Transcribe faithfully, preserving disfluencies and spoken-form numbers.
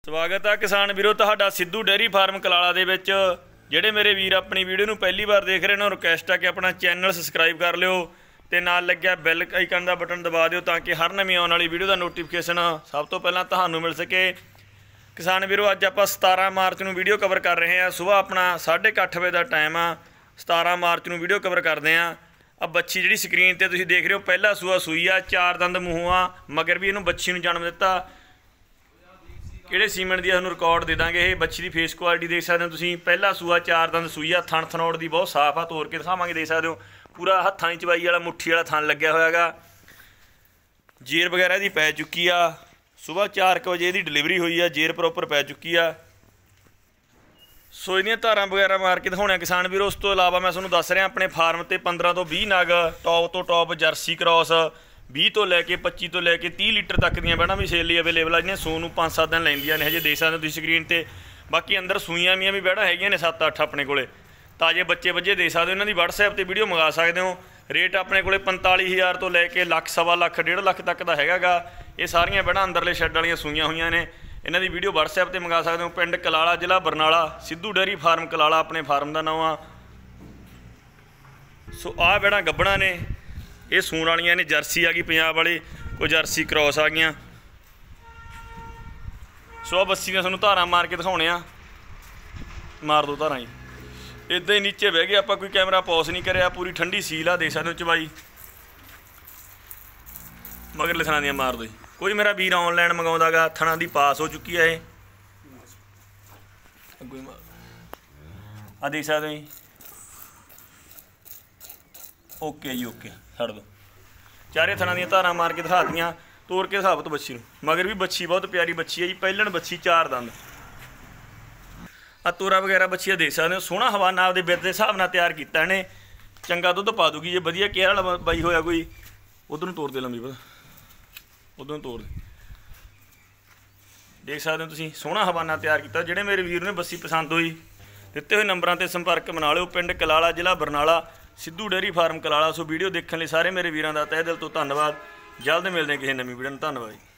ਸਵਾਗਤ ਹੈ ਕਿਸਾਨ ਵੀਰੋ ਤੁਹਾਡਾ ਸਿੱਧੂ ਡੇਅਰੀ ਫਾਰਮ ਕਲਾਲਾ ਦੇ ਵਿੱਚ। ਜਿਹੜੇ ਮੇਰੇ ਵੀਰ ਆਪਣੀ ਵੀਡੀਓ ਨੂੰ ਪਹਿਲੀ ਵਾਰ ਦੇਖ ਰਹੇ ਨੇ ਰਿਕਵੈਸਟ ਹੈ ਕਿ ਆਪਣਾ ਚੈਨਲ ਸਬਸਕ੍ਰਾइब कर लियो ਤੇ ਨਾਲ ਲੱਗਿਆ ਬੈਲ ਆਈਕਨ ਦਾ ਬਟਨ ਦਬਾ ਦਿਓ ਤਾਂ ਕਿ ਹਰ ਨਵੀਂ ਆਉਣ ਵਾਲੀ ਵੀਡੀਓ ਦਾ ਨੋਟੀਫਿਕੇਸ਼ਨ ਸਭ ਤੋਂ ਪਹਿਲਾਂ ਤੁਹਾਨੂੰ ਮਿਲ ਸਕੇ। ਕਿਸਾਨ ਵੀਰੋ ਅੱਜ ਆਪਾਂ सतारह ਮਾਰਚ ਨੂੰ ਵੀਡੀਓ ਕਵਰ ਕਰ ਰਹੇ ਹਾਂ। ਸਵੇਰ ਆਪਣਾ साढ़े आठ ਵਜੇ ਦਾ ਟਾਈਮ ਆ। सतारह ਮਾਰਚ ਨੂੰ ਵੀਡੀਓ कवर करते हैं। अब बच्ची जी स्क्रीन पर तुम देख रहे हो पहला सूआ सूई आ, चार दंद मूँह आ, मगर भी इन्हों बच्ची नूं जन्म दिता। किहड़े सीमेंट दी तुहानूं रिकॉर्ड दे दांगे। ये बच्ची की फेस क्वालिटी देख सकते हो तुसीं। पहला सूआ चार दंद सूई आ, थण थनौड़ दी बहुत साफ आ, तोड़ के दिखावांगे देख सकते हो। पूरा हत्थां दी चबाई वाला मुट्ठी वाला थण लग्या होया गा। जेर वगैरह दी पै चुकी आ। सुबह चार क बजे इहदी डिलीवरी हुई आ, जेर प्रॉपर पै चुकी आ। सो इहदियां धारां वगैरह मार के दिखाउणे किसान वीरो। उस तो इलावा मैं तुहानूं दस रहा अपने फार्म ते पंद्रह तो बीस नग टॉप तो टॉप जर्सी क्रॉस बीस तो लैके पच्ची तो लैके तीस लीटर तक दियां बैणां भी सेल लई अवेलेबल आ, जिहड़ियां सौ नूं पाँच सत्त दिन लैंदियां ने। हजे देख सकदे हो तुसीं स्क्रीन ते। बाकी अंदर सूईआं वीआं भी बैणां हैगियां ने सत्त अठ अपने कोले। ताजे बच्चे बच्चे देख सकदे हो। इन्हां दी WhatsApp ते वीडियो मंगा सकदे हो। रेट अपने कोले पैंताली हज़ार तो लैके लख सवा लख डेढ़ लख तक दा हैगा गा। ये सारियां बैणां अंदरले शैड वालियां सूईआं होईआं ने। इन्हां दी वीडियो WhatsApp ते मंगा सकते हो। पिंड कलाला जिला बरनाला, सिद्धू डेयरी फार्म कलाला अपने फार्म का नाम आ। सो आ बैड़ा गब्बणा ने, ये सूण वालियां ने। जर्सी आ गई पंजाब वाली, कोई जर्सी क्रॉस आ गई। सो आ बस्सी ने तुहानूं धारां मार के दिखाउणे आ। मार दो धारां जी। इदां ही नीचे बह गए, आपां कोई कैमरा पॉज नहीं करिया। पूरी ठंडी सील आ, देख सकते हो चबाई। मगर लिखना दियां मार दो जी। कोई मेरा वीर ऑनलाइन मंगाउंदा गा, थणा दी पास हो चुकी है। आ देख सकते हो जी। ओके जी ओके, छड़ दो। चारे थणा दी धारां मार के दिखा दियां, तोड़ के हिसाब तो बच्ची नूं। मगर भी बच्ची बहुत प्यारी बच्ची है जी। पहलन बच्ची चार दंद। आ तोरा वगैरह बच्ची देख सकते हो। सोहना हवाना आपदे बिर दे हिसाब नाल तैयार कीता इहने। चंगा दुध पा दूगी जे वधिया केयर वाला बाई होया कोई। उधर नूं तोड़ दे लंबी पता उधरों तोड़ दे। देख सकते हो तुसीं सोहना हवाना तैयार किया। जिहड़े मेरे वीर ने बस्सी पसंद हुई दिते हुए नंबरों पर संपर्क बना लिओ। पिंड कलाला जिला Barnala, Sidhu dairy farm Kalala. So video देखने लिए सारे मेरे वीरों का तहे दिल तो धन्नवाद। जल्द मिलते हैं किसी नवीं वीडियो में। धन्नवाद।